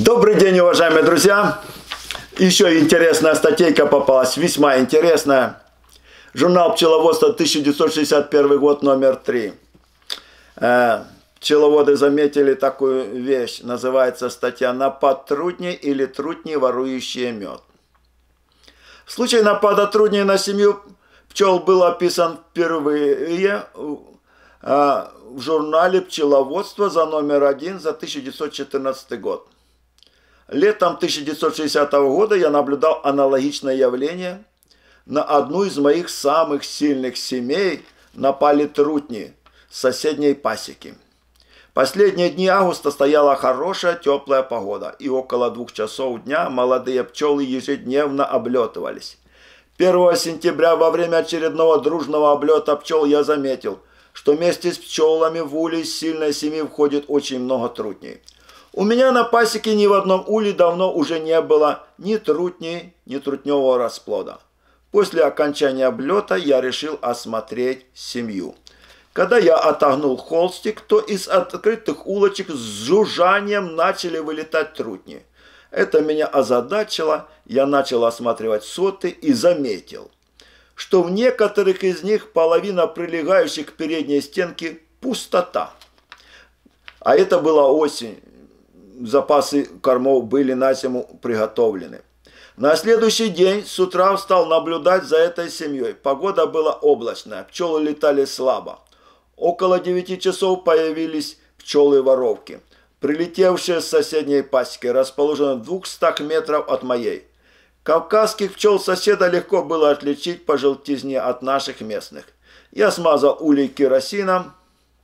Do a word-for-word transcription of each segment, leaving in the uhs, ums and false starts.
Добрый день, уважаемые друзья! Еще интересная статейка попалась, весьма интересная. Журнал пчеловодства, тысяча девятьсот шестьдесят первый год, номер три. Пчеловоды заметили такую вещь, называется статья «Напад трутней или трутни, ворующие мед». Случай напада трутней на семью пчел был описан впервые в журнале пчеловодства за номер один за тысяча девятьсот четырнадцатый год. Летом тысяча девятьсот шестидесятого года я наблюдал аналогичное явление. На одну из моих самых сильных семей напали трутни с соседней пасеки. Последние дни августа стояла хорошая теплая погода, и около двух часов дня молодые пчелы ежедневно облетывались. первого сентября во время очередного дружного облета пчел я заметил, что вместе с пчелами в улей сильной семьи входит очень много трутней. У меня на пасеке ни в одном улье давно уже не было ни трутней, ни трутневого расплода. После окончания облета я решил осмотреть семью. Когда я отогнул холстик, то из открытых улочек с жужжанием начали вылетать трутни. Это меня озадачило, я начал осматривать соты и заметил, что в некоторых из них половина прилегающих к передней стенке пустота. А это была осень. Запасы кормов были на зиму приготовлены. На следующий день с утра стал наблюдать за этой семьей. Погода была облачная, пчелы летали слабо. Около девяти часов появились пчелы-воровки, прилетевшие с соседней пасеки, расположенной в двухстах метрах от моей. Кавказских пчел соседа легко было отличить по желтизне от наших местных. Я смазал улей керосином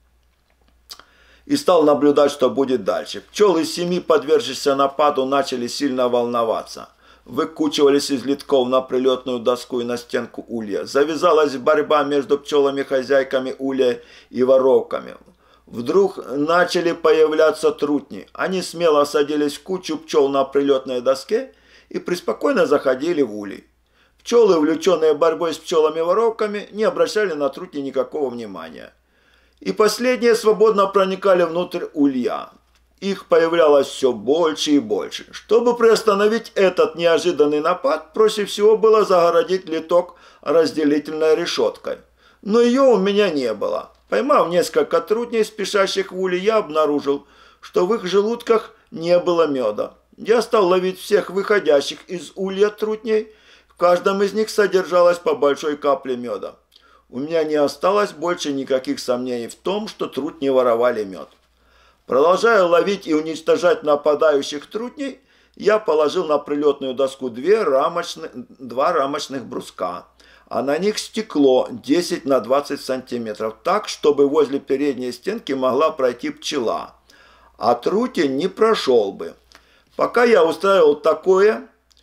и стал наблюдать, что будет дальше. Пчелы из семьи, подвергшиеся нападу, начали сильно волноваться. Выкучивались из литков на прилетную доску и на стенку улья. Завязалась борьба между пчелами-хозяйками улья и воровками. Вдруг начали появляться трутни. Они смело садились в кучу пчел на прилетной доске и преспокойно заходили в улей. Пчелы, увлеченные борьбой с пчелами-воровками, не обращали на трутни никакого внимания. И последние свободно проникали внутрь улья. Их появлялось все больше и больше. Чтобы приостановить этот неожиданный напад, проще всего было загородить литок разделительной решеткой. Но ее у меня не было. Поймав несколько трутней, спешащих в улей, я обнаружил, что в их желудках не было меда. Я стал ловить всех выходящих из улья трутней. В каждом из них содержалось по большой капле меда. У меня не осталось больше никаких сомнений в том, что трутни воровали мед. Продолжая ловить и уничтожать нападающих трутней, я положил на прилетную доску две рамочных, два рамочных бруска, а на них стекло десять на двадцать сантиметров, так, чтобы возле передней стенки могла пройти пчела, а трутень не прошел бы. Пока я устраивал такое,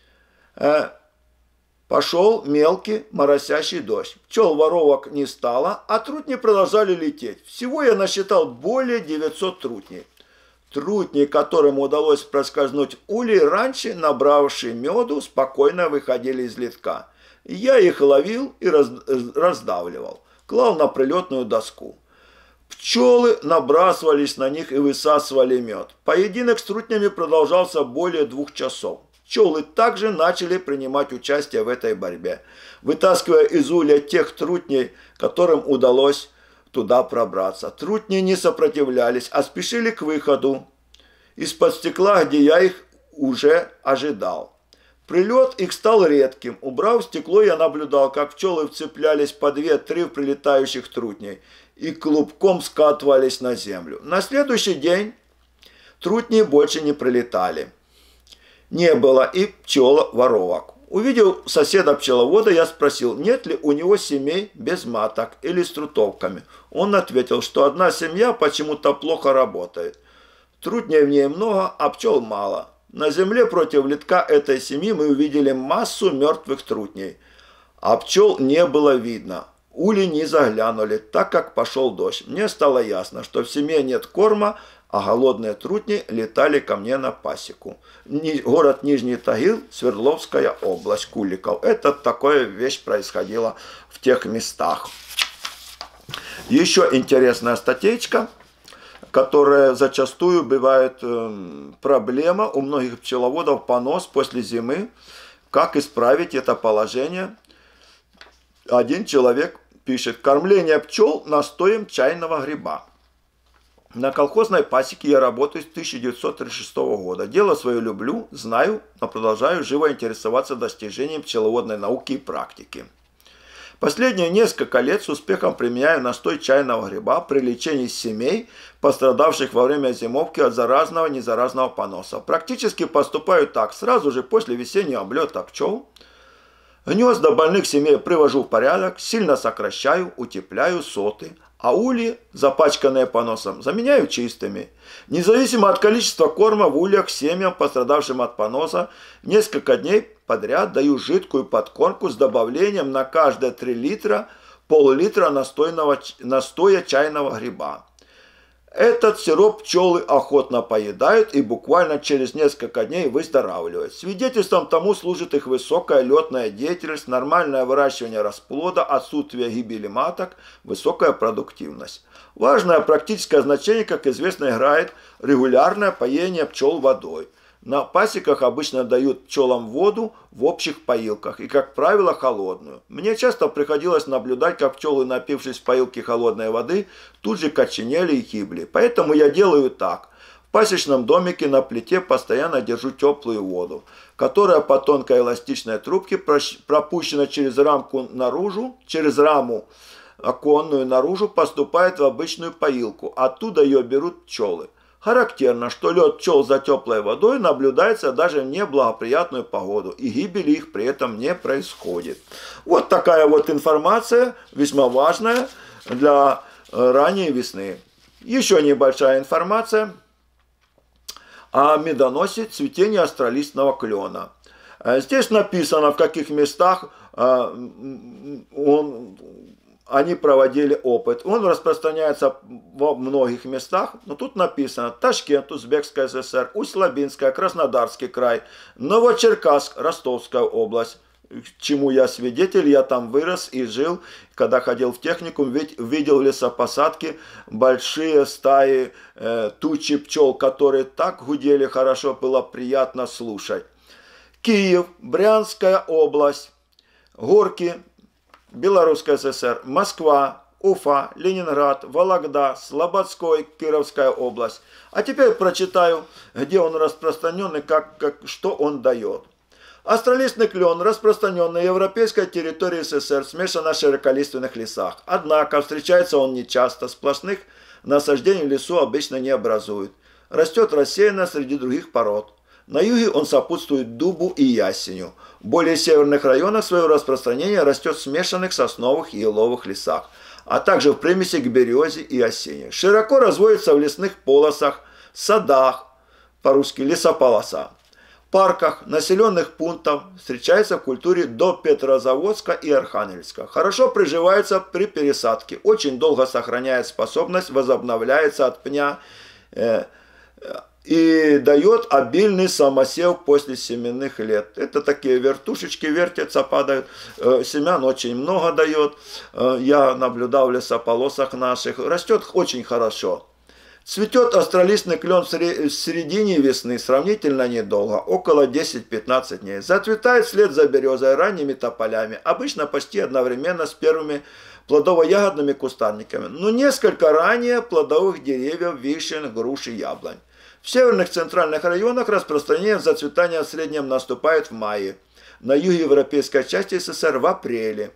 э, пошел мелкий моросящий дождь. Пчел-воровок не стало, а трутни продолжали лететь. Всего я насчитал более девятисот трутней. Трутни, которым удалось проскользнуть в улей, раньше набравшие меду, спокойно выходили из литка. Я их ловил и раз, раздавливал, клал на прилетную доску. Пчелы набрасывались на них и высасывали мед. Поединок с трутнями продолжался более двух часов. Пчелы также начали принимать участие в этой борьбе, вытаскивая из улья тех трутней, которым удалось туда пробраться. Трутни не сопротивлялись, а спешили к выходу из-под стекла, где я их уже ожидал. Прилет их стал редким. Убрав стекло, я наблюдал, как пчелы вцеплялись по две-три в прилетающих трутней и клубком скатывались на землю. На следующий день трутни больше не прилетали. Не было и пчел-воровок. Увидел соседа-пчеловода, я спросил, нет ли у него семей без маток или с трутовками. Он ответил, что одна семья почему-то плохо работает. Трутней в ней много, а пчел мало. На земле против литка этой семьи мы увидели массу мертвых трутней, а пчел не было видно. Улей не заглянули, так как пошел дождь. Мне стало ясно, что в семье нет корма, а голодные трутни летали ко мне на пасеку. Город Нижний Тагил, Свердловская область, Куликов. Это такая вещь происходила в тех местах. Еще интересная статейка. которая зачастую бывает э, проблема у многих пчеловодов, понос после зимы. Как исправить это положение? Один человек пишет: кормление пчел настоем чайного гриба. На колхозной пасеке я работаю с тысяча девятьсот тридцать шестого года. Дело свое люблю, знаю, но продолжаю живо интересоваться достижением пчеловодной науки и практики. Последние несколько лет с успехом применяю настой чайного гриба при лечении семей, пострадавших во время зимовки от заразного и незаразного поноса. Практически поступаю так: сразу же после весеннего облета пчел гнезда больных семей привожу в порядок, сильно сокращаю, утепляю соты, а ульи, запачканные поносом, заменяю чистыми. Независимо от количества корма в ульях семьям, пострадавшим от поноса, несколько дней подряд даю жидкую подкормку с добавлением на каждые три литра пол-литра настойного, настоя чайного гриба. Этот сироп пчелы охотно поедают и буквально через несколько дней выздоравливают. Свидетельством тому служит их высокая летная деятельность, нормальное выращивание расплода, отсутствие гибели маток, высокая продуктивность. Важное практическое значение, как известно, играет регулярное поение пчел водой. На пасеках обычно дают пчелам воду в общих поилках и, как правило, холодную. Мне часто приходилось наблюдать, как пчелы, напившись в поилке холодной воды, тут же коченели и гибли. Поэтому я делаю так. В пасечном домике на плите постоянно держу теплую воду, которая по тонкой эластичной трубке пропущена через рамку наружу, через раму оконную наружу, поступает в обычную поилку. Оттуда ее берут пчелы. Характерно, что лед пчел за теплой водой наблюдается даже в неблагоприятную погоду, и гибели их при этом не происходит. Вот такая вот информация, весьма важная для ранней весны. Еще небольшая информация о медоносе цветения астролистного клена. Здесь написано, в каких местах он... они проводили опыт. Он распространяется во многих местах, но тут написано: Ташкент, Узбекская ССР, Усть-Лабинская, Краснодарский край, Новочеркасск, Ростовская область. Чему я свидетель, я там вырос и жил. Когда ходил в техникум, ведь видел в лесопосадке большие стаи э, тучи пчел, которые так гудели хорошо, было приятно слушать. Киев, Брянская область, Горки, Белорусская ССР, Москва, Уфа, Ленинград, Вологда, Слободской, Кировская область. А теперь прочитаю, где он распространен и как, как, что он дает. Астролистный клен распространен на европейской территории СССР, смешан на широколиственных лесах. Однако встречается он нечасто, сплошных насаждений в лесу обычно не образует. Растет рассеянно среди других пород. На юге он сопутствует дубу и ясеню. В более северных районах свое распространение растет в смешанных сосновых и еловых лесах, а также в примеси к березе и осине. Широко разводится в лесных полосах, садах, по-русски лесополоса, парках, населенных пунктах, встречается в культуре до Петрозаводска и Архангельска. Хорошо приживается при пересадке, очень долго сохраняет способность, возобновляется от пня, э, и дает обильный самосев после семенных лет. Это такие вертушечки вертятся, падают. Семян очень много дает. Я наблюдал в лесополосах наших. Растет очень хорошо. Цветет астролистный клен в середине весны, сравнительно недолго, около десяти-пятнадцати дней. Зацветает вслед за березой ранними тополями, обычно почти одновременно с первыми плодово-ягодными кустарниками, но несколько ранее плодовых деревьев, вишен, груш и яблонь. В северных центральных районах распространение зацветания в среднем наступает в мае, на юге европейской части СССР в апреле.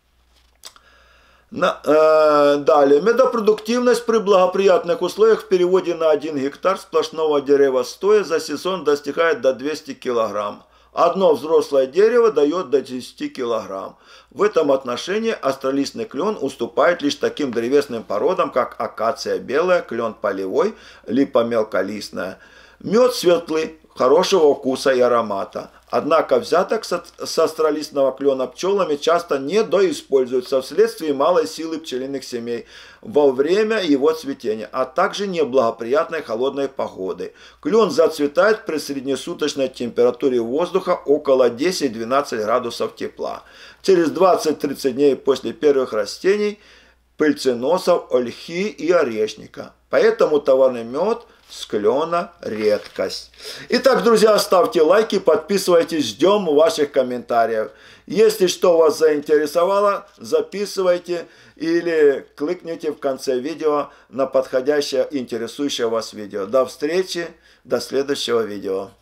На, э, далее. Медопродуктивность при благоприятных условиях в переводе на один гектар сплошного деревостоя за сезон достигает до двухсот килограмм. Одно взрослое дерево дает до десяти килограмм. В этом отношении астролистный клен уступает лишь таким древесным породам, как акация белая, клен полевой, липа мелколистная. Мед светлый, хорошего вкуса и аромата. Однако взяток с астролистного клена пчелами часто недоиспользуются вследствие малой силы пчелиных семей во время его цветения, а также неблагоприятной холодной погоды. Клен зацветает при среднесуточной температуре воздуха около десяти-двенадцати градусов тепла. Через двадцать-тридцать дней после первых растений пыльценосов, ольхи и орешника. Поэтому товарный мед с клена редкость. Итак, друзья, ставьте лайки, подписывайтесь, ждем ваших комментариев. Если что вас заинтересовало, записывайте или кликните в конце видео на подходящее, интересующее вас видео. До встречи, до следующего видео.